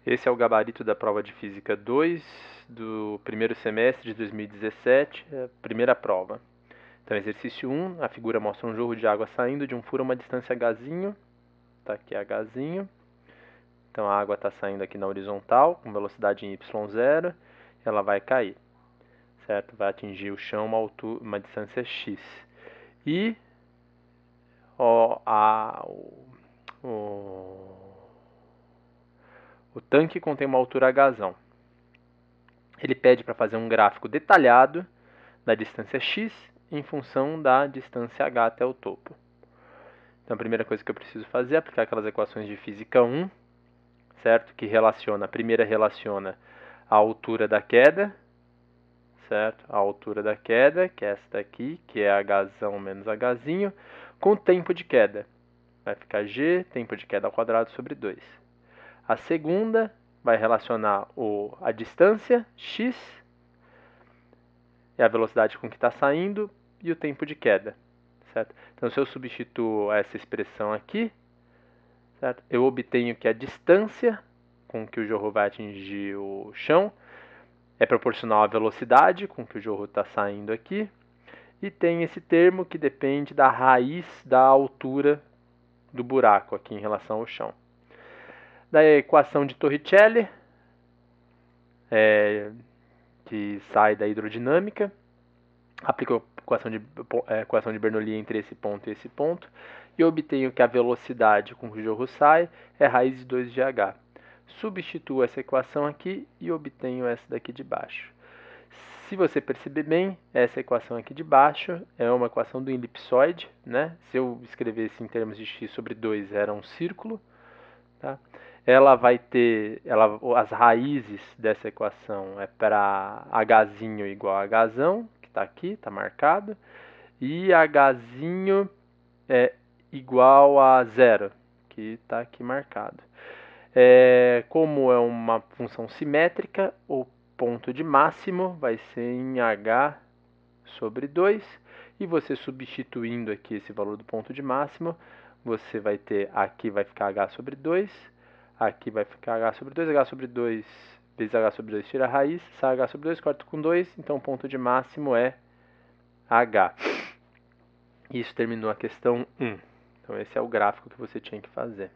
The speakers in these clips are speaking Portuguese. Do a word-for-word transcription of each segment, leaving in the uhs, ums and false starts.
Esse é o gabarito da prova de Física dois do primeiro semestre de dois mil e dezessete, a primeira prova. Então, exercício um, a figura mostra um jorro de água saindo de um furo a uma distância hzinho. Tá aqui hzinho. Então, a água está saindo aqui na horizontal, com velocidade em y zero, ela vai cair, certo? Vai atingir o chão uma, altura, uma distância x. E ó, a, o, o, o tanque contém uma altura hzão. Ele pede para fazer um gráfico detalhado da distância x em função da distância h até o topo. Então, a primeira coisa que eu preciso fazer é aplicar aquelas equações de física um, certo? Que relaciona, a primeira relaciona a altura da queda, certo? A altura da queda, que é essa daqui, que é hzão menos hzinho, com o tempo de queda. Vai ficar g, tempo de queda ao quadrado, sobre dois. A segunda vai relacionar o, a distância, x, é a velocidade com que está saindo, e o tempo de queda, certo? Então, se eu substituo essa expressão aqui, certo? Eu obtenho que a distância com que o jorro vai atingir o chão é proporcional à velocidade com que o jorro está saindo aqui, e tem esse termo que depende da raiz da altura do buraco aqui em relação ao chão. Da equação de Torricelli, é, que sai da hidrodinâmica, aplico a equação de, a equação de Bernoulli entre esse ponto e esse ponto, e obtenho que a velocidade com que o jorro sai é raiz de dois de h. Substituo essa equação aqui e obtenho essa daqui de baixo. Se você perceber bem, essa equação aqui de baixo é uma equação do elipsoide, né? Se eu escrevesse em termos de x sobre dois, era um círculo, tá? Ela vai ter, ela, as raízes dessa equação é para hzinho igual a hzão, que está aqui, está marcado, e hzinho é igual a zero, que está aqui marcado. É, como é uma função simétrica, o ponto de máximo vai ser em h sobre dois, e você substituindo aqui esse valor do ponto de máximo, você vai ter, aqui vai ficar h sobre dois, aqui vai ficar h sobre dois, h sobre dois vezes h sobre dois tira a raiz, sai h sobre dois, corta com dois, então o ponto de máximo é h. Isso terminou a questão um. Então esse é o gráfico que você tinha que fazer.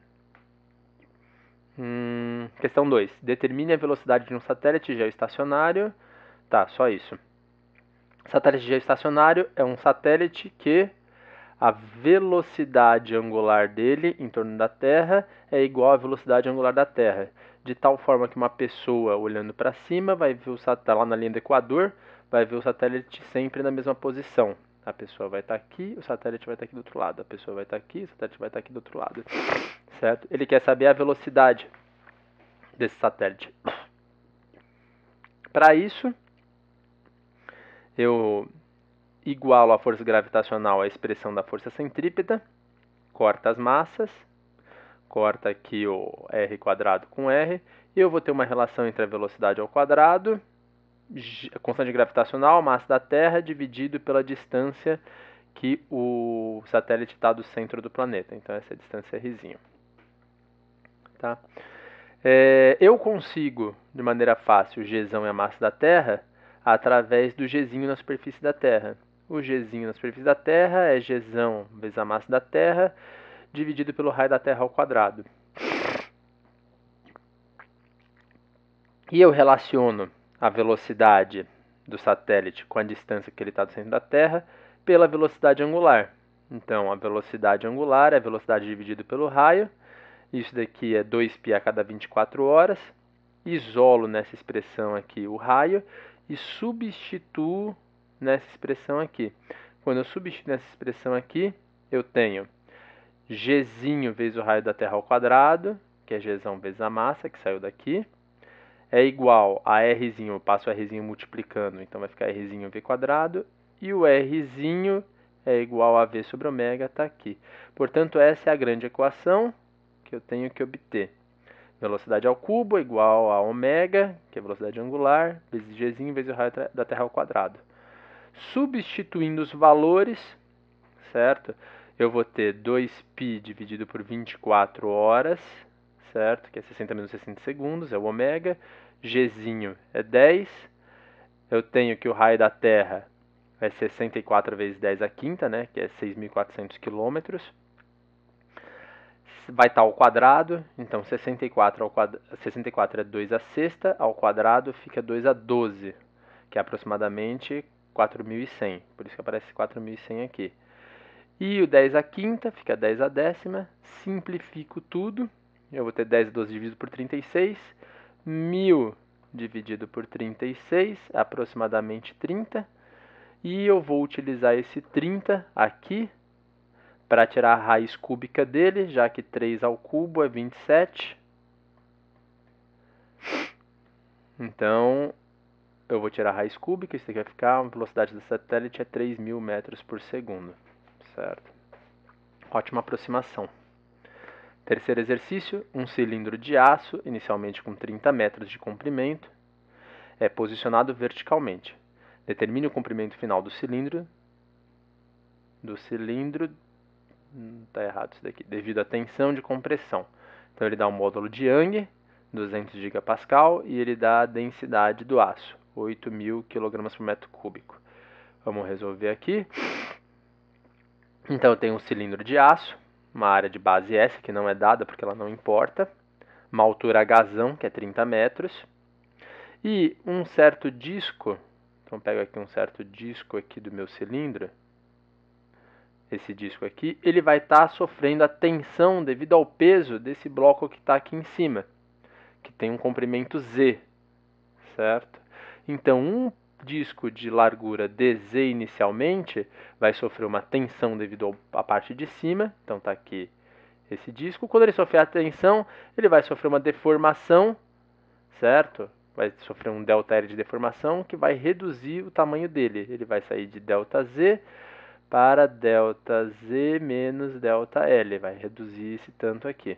Hum, questão dois. Determine a velocidade de um satélite geoestacionário. Tá, só isso. Satélite geoestacionário é um satélite que a velocidade angular dele em torno da Terra é igual à velocidade angular da Terra, de tal forma que uma pessoa olhando para cima vai ver o satélite lá na linha do Equador, vai ver o satélite sempre na mesma posição. A pessoa vai estar aqui, o satélite vai estar aqui do outro lado. A pessoa vai estar aqui, o satélite vai estar aqui do outro lado. Certo? Ele quer saber a velocidade desse satélite. Para isso, eu igualo a força gravitacional à expressão da força centrípeta, corta as massas, corta aqui o r quadrado com r, e eu vou ter uma relação entre a velocidade ao quadrado, a constante gravitacional, a massa da Terra, dividido pela distância que o satélite está do centro do planeta. Então, essa é a distância rzinho. Tá? É, eu consigo, de maneira fácil, o gzão e a massa da Terra através do gzinho na superfície da Terra. O gzinho na superfície da Terra é gzão vezes a massa da Terra, dividido pelo raio da Terra ao quadrado. E eu relaciono a velocidade do satélite com a distância que ele está do centro da Terra pela velocidade angular. Então, a velocidade angular é a velocidade dividida pelo raio. Isso daqui é dois π a cada vinte e quatro horas. Isolo nessa expressão aqui o raio e substituo nessa expressão aqui. Quando eu substituo nessa expressão aqui, eu tenho gzinho vezes o raio da Terra ao quadrado, que é gzão vezes a massa, que saiu daqui, é igual a rzinho, eu passo o rzinho multiplicando, então vai ficar rzinho v quadrado, e o rzinho é igual a v sobre ômega, está aqui. Portanto, essa é a grande equação que eu tenho que obter. Velocidade ao cubo é igual a ômega, que é a velocidade angular, vezes gzinho vezes o raio da Terra ao quadrado. Substituindo os valores, certo? Eu vou ter dois π dividido por vinte e quatro horas, certo? Que é sessenta menos sessenta segundos, é o ômega. Gzinho é dez. Eu tenho que o raio da Terra é sessenta e quatro vezes dez à quinta, né? Que é seis mil e quatrocentos quilômetros. Vai estar ao quadrado, então sessenta e quatro, ao quadra... sessenta e quatro é dois à sexta, ao quadrado fica dois a doze, que é aproximadamente quatro mil e cem, por isso que aparece quatro mil e cem aqui. E o dez à quinta fica dez à décima, simplifico tudo, eu vou ter dez a doze dividido por trinta e seis, mil dividido por trinta e seis, aproximadamente trinta, e eu vou utilizar esse trinta aqui para tirar a raiz cúbica dele, já que três ao cubo é vinte e sete. Então, eu vou tirar a raiz cúbica, isso aqui vai ficar, a velocidade do satélite é três mil metros por segundo, certo? Ótima aproximação. Terceiro exercício, um cilindro de aço, inicialmente com trinta metros de comprimento, é posicionado verticalmente. Determine o comprimento final do cilindro, do cilindro, está errado isso daqui, devido à tensão de compressão. Então ele dá um módulo de Young, duzentos gigapascal, e ele dá a densidade do aço, oito mil quilogramas por metro cúbico. Vamos resolver aqui. Então eu tenho um cilindro de aço, uma área de base S, que não é dada porque ela não importa, uma altura Hzão, que é trinta metros, e um certo disco, então pego aqui um certo disco aqui do meu cilindro, esse disco aqui, ele vai estar tá sofrendo a tensão devido ao peso desse bloco que está aqui em cima, que tem um comprimento Z, certo? Então, um disco de largura D Z inicialmente vai sofrer uma tensão devido à parte de cima, então está aqui esse disco. Quando ele sofrer a tensão, ele vai sofrer uma deformação, certo? Vai sofrer um ΔL de deformação que vai reduzir o tamanho dele. Ele vai sair de ΔZ para ΔZ menos ΔL, vai reduzir esse tanto aqui.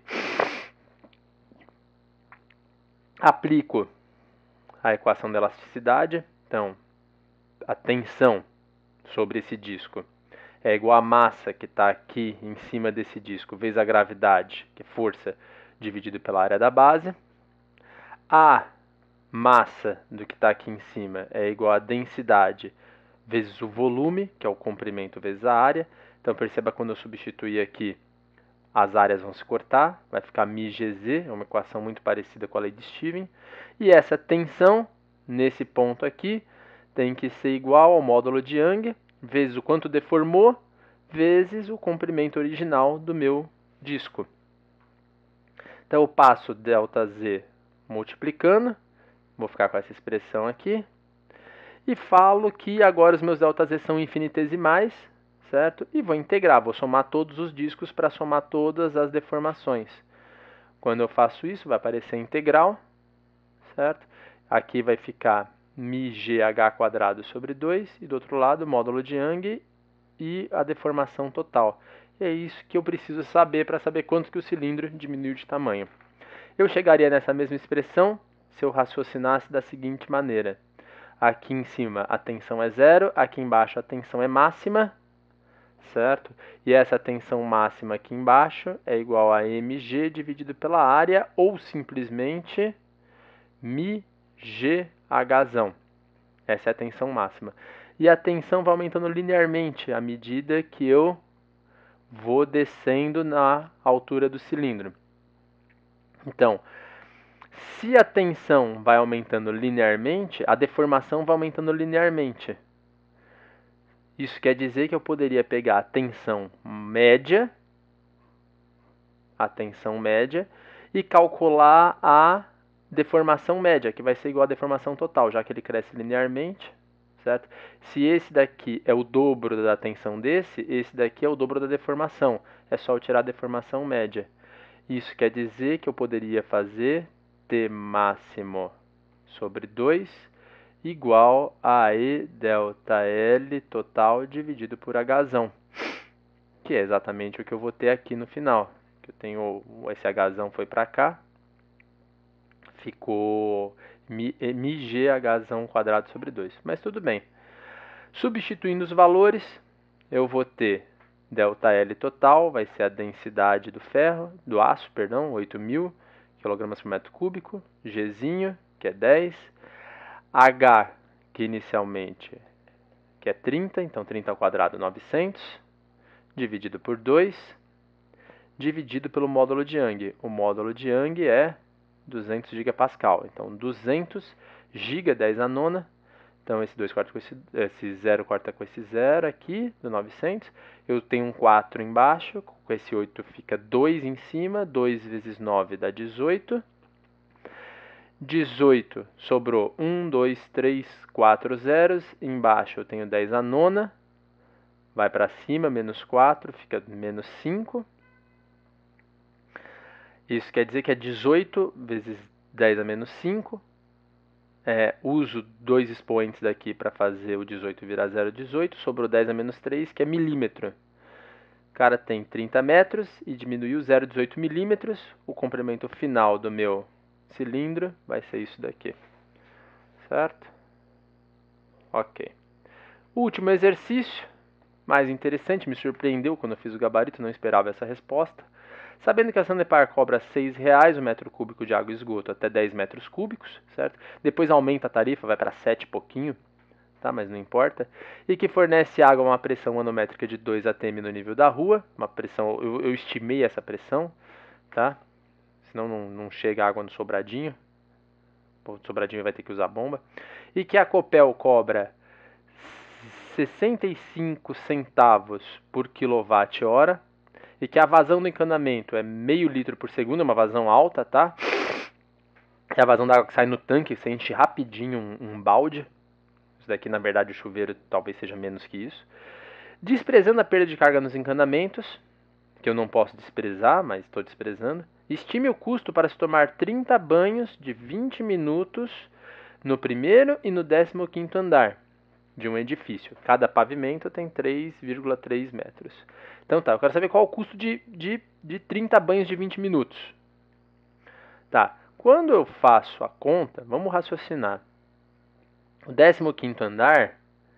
Aplico a equação da elasticidade, então a tensão sobre esse disco é igual à massa que está aqui em cima desse disco, vezes a gravidade, que é força, dividido pela área da base. A massa do que está aqui em cima é igual à densidade vezes o volume, que é o comprimento vezes a área. Então perceba quando eu substituir aqui, as áreas vão se cortar, vai ficar μgz, é uma equação muito parecida com a lei de Steven. E essa tensão, nesse ponto aqui, tem que ser igual ao módulo de Young, vezes o quanto deformou, vezes o comprimento original do meu disco. Então eu passo ΔZ multiplicando, vou ficar com essa expressão aqui, e falo que agora os meus ΔZ são infinitesimais, certo? E vou integrar, vou somar todos os discos para somar todas as deformações. Quando eu faço isso, vai aparecer a integral, certo? Aqui vai ficar μgh quadrado sobre dois, e do outro lado, módulo de Young e a deformação total. E é isso que eu preciso saber para saber quanto que o cilindro diminuiu de tamanho. Eu chegaria nessa mesma expressão se eu raciocinasse da seguinte maneira. Aqui em cima a tensão é zero, aqui embaixo a tensão é máxima, certo? E essa tensão máxima aqui embaixo é igual a mg dividido pela área, ou simplesmente μgh. Essa é a tensão máxima. E a tensão vai aumentando linearmente à medida que eu vou descendo na altura do cilindro. Então, se a tensão vai aumentando linearmente, a deformação vai aumentando linearmente. Isso quer dizer que eu poderia pegar a tensão média, a tensão média, e calcular a deformação média, que vai ser igual à deformação total, já que ele cresce linearmente, certo? Se esse daqui é o dobro da tensão desse, esse daqui é o dobro da deformação. É só eu tirar a deformação média. Isso quer dizer que eu poderia fazer T máximo sobre dois igual a E ΔL total dividido por Hzão, que é exatamente o que eu vou ter aqui no final. Eu tenho esse Hzão foi para cá, ficou μgh quadrado sobre dois, mas tudo bem. Substituindo os valores, eu vou ter ΔL total, vai ser a densidade do ferro, do aço, perdão, oito mil quilogramas por metro cúbico, Gzinho, que é dez, H, que inicialmente que é trinta, então trinta ao quadrado, novecentos, dividido por dois, dividido pelo módulo de Young. O módulo de Young é duzentos gigapascal, então duzentos giga, dez a nona, então esse dois corta com esse, esse zero corta com esse zero aqui, do novecentos, eu tenho um quatro embaixo, com esse oito fica dois em cima, dois vezes nove dá dezoito, dezoito, sobrou um, dois, três, quatro zeros, embaixo eu tenho dez a nona, vai para cima, menos quatro, fica menos cinco. Isso quer dizer que é dezoito vezes dez a menos cinco. É, uso dois expoentes daqui para fazer o dezoito virar zero vírgula dezoito. Sobrou dez a menos três, que é milímetro. O cara tem trinta metros e diminuiu zero vírgula dezoito milímetros. O comprimento final do meu cilindro vai ser isso daqui. Certo? Ok. O último exercício, mais interessante, me surpreendeu quando eu fiz o gabarito, não esperava essa resposta. Sabendo que a Sanepar cobra seis reais o metro cúbico de água e esgoto até dez metros cúbicos, certo? Depois aumenta a tarifa, vai para sete e pouquinho, tá? Mas não importa. E que fornece água a uma pressão manométrica de dois atm no nível da rua, uma pressão, eu, eu estimei essa pressão, tá? Senão não, não chega água no Sobradinho. O Sobradinho vai ter que usar bomba. E que a Copel cobra sessenta e cinco centavos por quilowatt-hora. E que a vazão do encanamento é meio litro por segundo, é uma vazão alta, tá? É a vazão da água que sai no tanque, você enche rapidinho um, um balde. Isso daqui, na verdade, o chuveiro talvez seja menos que isso. Desprezando a perda de carga nos encanamentos, que eu não posso desprezar, mas estou desprezando. Estime o custo para se tomar trinta banhos de vinte minutos no primeiro e no décimo quinto andar de um edifício. Cada pavimento tem três vírgula três metros. Então tá, eu quero saber qual é o custo de, de, de trinta banhos de vinte minutos. Tá, quando eu faço a conta, vamos raciocinar. O décimo quinto andar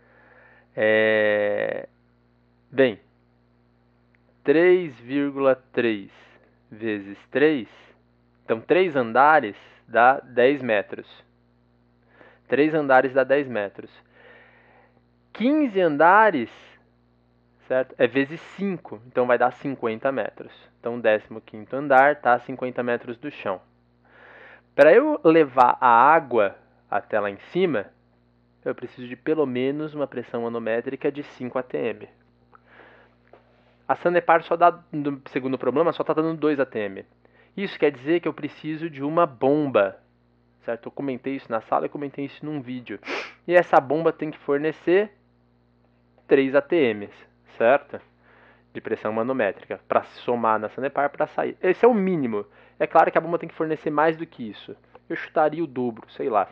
é... Bem, três vírgula três vezes três, então três andares dá dez metros. três andares dá dez metros. quinze andares, certo? É vezes cinco, então vai dar cinquenta metros. Então o décimo quinto andar está a cinquenta metros do chão. Para eu levar a água até lá em cima, eu preciso de pelo menos uma pressão manométrica de cinco atm. A Sanepar só dá, no segundo problema, só está dando dois atm. Isso quer dizer que eu preciso de uma bomba, certo? Eu comentei isso na sala e comentei isso num vídeo. E essa bomba tem que fornecer três atms, certo? De pressão manométrica, para somar na Sanepar para sair. Esse é o mínimo. É claro que a bomba tem que fornecer mais do que isso. Eu chutaria o dobro, sei lá.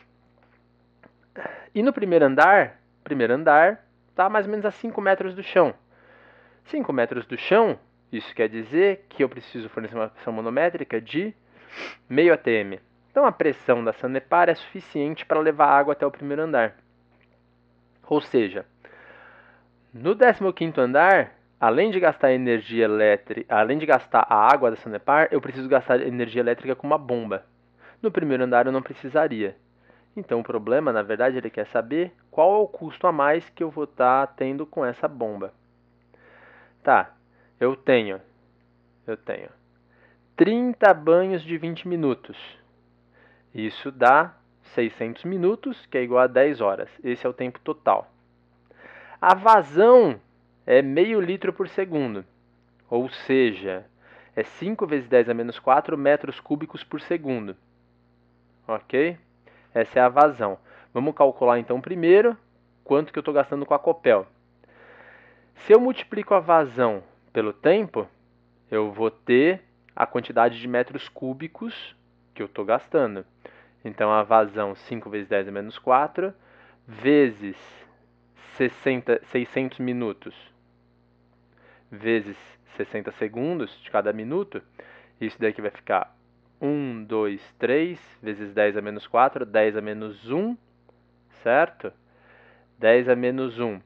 E no primeiro andar, primeiro andar, tá mais ou menos a cinco metros do chão. cinco metros do chão, isso quer dizer que eu preciso fornecer uma pressão manométrica de meio atm. Então a pressão da Sanepar é suficiente para levar água até o primeiro andar. Ou seja, no décimo quinto andar, além de gastar energia elétrica, além de gastar a água da Sanepar, eu preciso gastar energia elétrica com uma bomba. No primeiro andar eu não precisaria. Então o problema, na verdade, ele quer saber qual é o custo a mais que eu vou estar tendo com essa bomba. Tá, eu tenho, eu tenho trinta banhos de vinte minutos. Isso dá seiscentos minutos, que é igual a dez horas. Esse é o tempo total. A vazão é meio litro por segundo, ou seja, é cinco vezes dez a menos quatro metros cúbicos por segundo. Ok? Essa é a vazão. Vamos calcular então primeiro quanto que eu estou gastando com a Copel. Se eu multiplico a vazão pelo tempo, eu vou ter a quantidade de metros cúbicos que eu estou gastando. Então a vazão cinco vezes dez a menos quatro vezes sessenta, seiscentos minutos vezes sessenta segundos de cada minuto, isso daqui vai ficar um, dois, três, vezes dez a menos quatro, dez a menos um, certo? dez a menos um,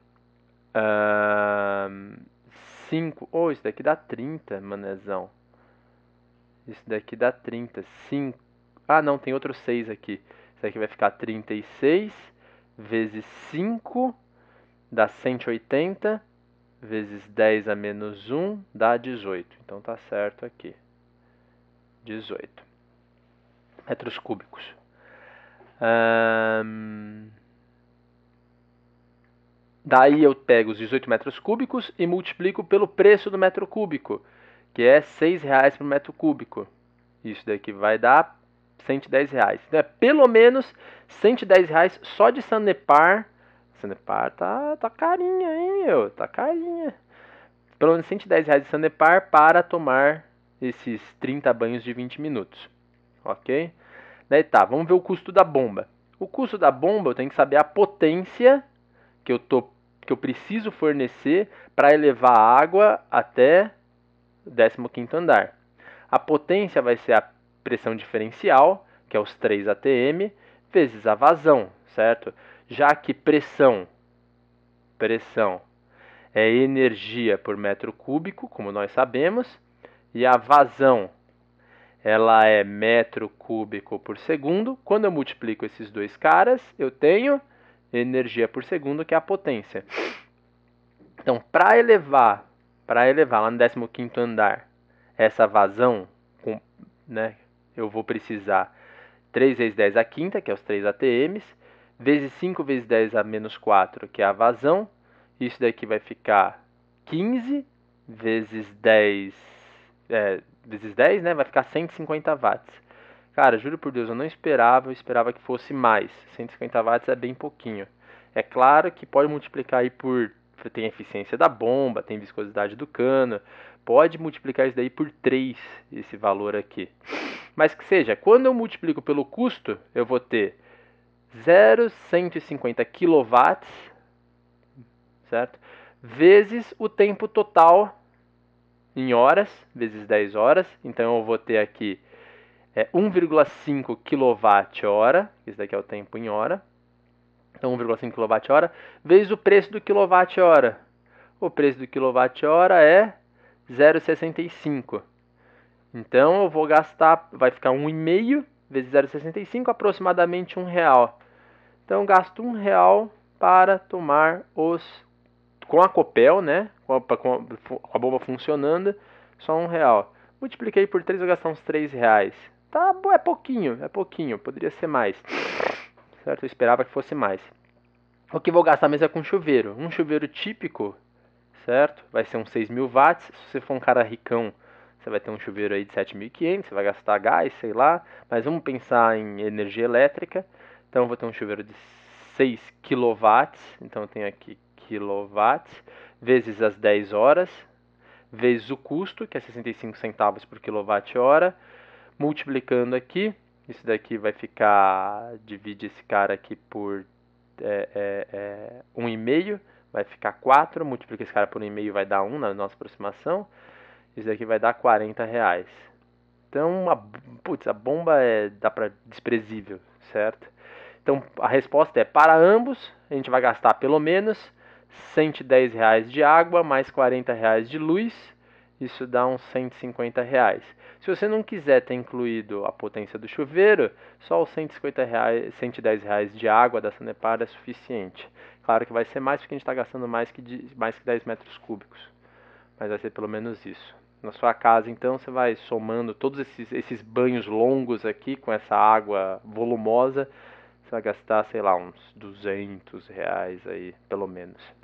uh, cinco, oh, isso daqui dá trinta, manezão. Isso daqui dá trinta. cinco. Ah, não, tem outro seis aqui. Isso daqui vai ficar trinta e seis vezes cinco dá cento e oitenta. Vezes dez a menos um dá dezoito. Então tá certo aqui. dezoito metros cúbicos. Hum... Daí eu pego os dezoito metros cúbicos e multiplico pelo preço do metro cúbico, que é seis reais por metro cúbico. Isso daqui vai dar cento e dez reais. Então é pelo menos cento e dez reais só de Sanepar. Sanepar tá, tá carinha, hein, meu? Tá carinha. Pelo menos cento e dez reais de Sanepar para tomar esses trinta banhos de vinte minutos. Ok? Daí tá, vamos ver o custo da bomba. O custo da bomba eu tenho que saber a potência que eu, tô, que eu preciso fornecer para elevar a água até o décimo quinto andar. A potência vai ser a pressão diferencial, que é os três A T M, vezes a vazão, certo? Já que pressão, pressão é energia por metro cúbico, como nós sabemos, e a vazão ela é metro cúbico por segundo. Quando eu multiplico esses dois caras, eu tenho energia por segundo, que é a potência. Então, para elevar, para elevar lá no décimo quinto andar essa vazão, com, né, eu vou precisar três vezes dez a quinta, que é os três A T Ms, vezes cinco vezes dez a menos quatro, que é a vazão. Isso daqui vai ficar quinze vezes dez, é, vezes dez, né, vai ficar cento e cinquenta watts. Cara, juro por Deus, eu não esperava, eu esperava que fosse mais. cento e cinquenta watts é bem pouquinho. É claro que pode multiplicar aí por... Tem a eficiência da bomba, tem viscosidade do cano. Pode multiplicar isso daí por três, esse valor aqui. Mas que seja, quando eu multiplico pelo custo, eu vou ter zero vírgula cento e cinquenta quilowatts, certo? Vezes o tempo total em horas, vezes dez horas. Então eu vou ter aqui é, um vírgula cinco quilowatt-hora, isso daqui é o tempo em hora. Então um vírgula cinco quilowatt-hora, vezes o preço do quilowatt-hora. O preço do quilowatt-hora é zero vírgula sessenta e cinco. Então eu vou gastar, vai ficar um vírgula cinco vezes zero vírgula sessenta e cinco, aproximadamente um real. Então eu gasto um real para tomar os, com a Copel, né, com a, com a, com a bomba funcionando, só um real. Multipliquei por três, eu vou gastar uns três reais. Tá, é pouquinho, é pouquinho, poderia ser mais. Certo? Eu esperava que fosse mais. O que vou gastar mesmo é com chuveiro. Um chuveiro típico, certo? Vai ser uns seis mil watts. Se você for um cara ricão, você vai ter um chuveiro aí de sete mil e quinhentos, você vai gastar gás, sei lá. Mas vamos pensar em energia elétrica. Então eu vou ter um chuveiro de seis quilowatts. Então eu tenho aqui quilowatts, vezes as dez horas, vezes o custo, que é sessenta e cinco centavos por quilowatt-hora. Multiplicando aqui, isso daqui vai ficar, divide esse cara aqui por é, é, é, um vírgula cinco, vai ficar quatro, multiplica esse cara por um vírgula cinco, vai dar um na nossa aproximação. Isso daqui vai dar quarenta reais. Então, a, putz, a bomba é, dá para desprezível, certo? Então, a resposta é, para ambos, a gente vai gastar pelo menos cento e dez reais de água, mais quarenta reais de luz. Isso dá uns cento e cinquenta reais. Se você não quiser ter incluído a potência do chuveiro, só os cento e cinquenta reais, cento e dez reais de água da Sanepar é suficiente. Claro que vai ser mais porque a gente está gastando mais que, de, mais que dez metros cúbicos. Mas vai ser pelo menos isso. Na sua casa, então, você vai somando todos esses, esses banhos longos aqui com essa água volumosa. Você vai gastar, sei lá, uns duzentos reais aí, pelo menos.